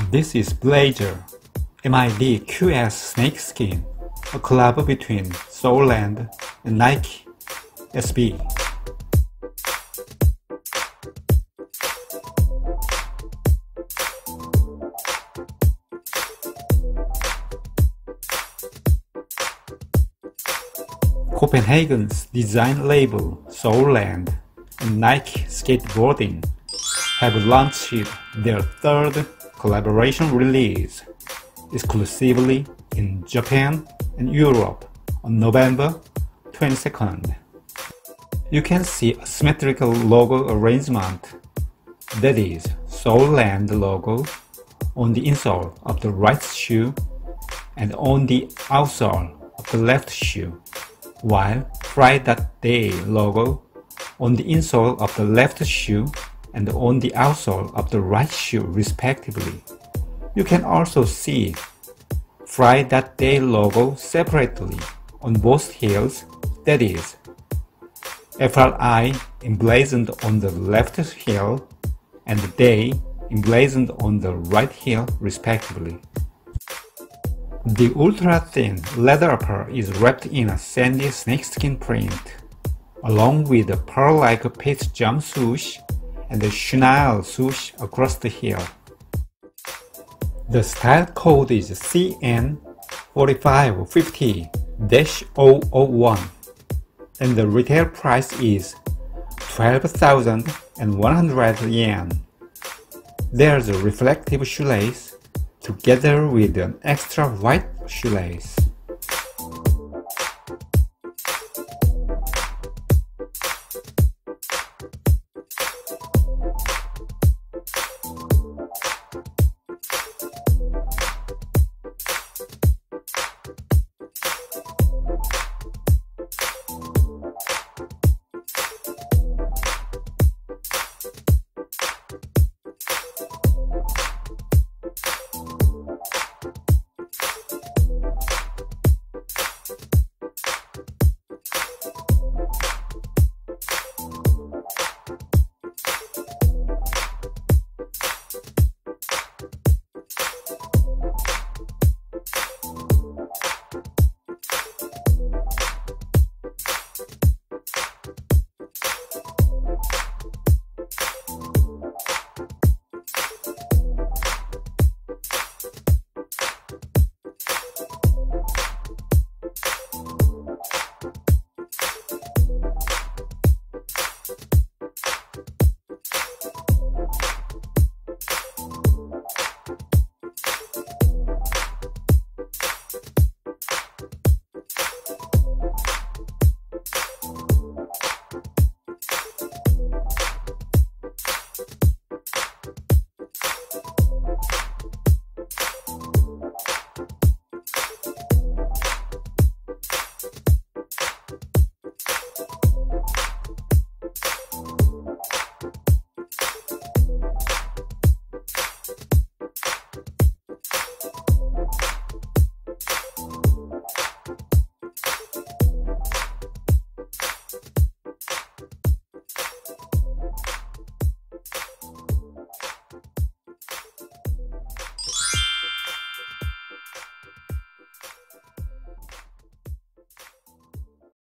This is Blazer MID QS Snakeskin, a collab between Soulland and Nike SB. Copenhagen's design label Soulland and Nike Skateboarding have launched their third collaboration release exclusively in Japan and Europe on November 22nd. You can see a symmetrical logo arrangement, that is, Soulland logo, on the insole of the right shoe and on the outsole of the left shoe, while Fry That Day logo on the insole of the left shoe and on the outsole of the right shoe respectively. You can also see Fry That Day logo separately on both heels, that is, FRI emblazoned on the left heel and Day emblazoned on the right heel respectively. The ultra-thin leather upper is wrapped in a sandy snakeskin print, along with a pearl-like paste jump swoosh and a chenille swoosh across the heel. The style code is CN4550-001 and the retail price is 12,100 yen. There's a reflective shoelace together with an extra white shoelace.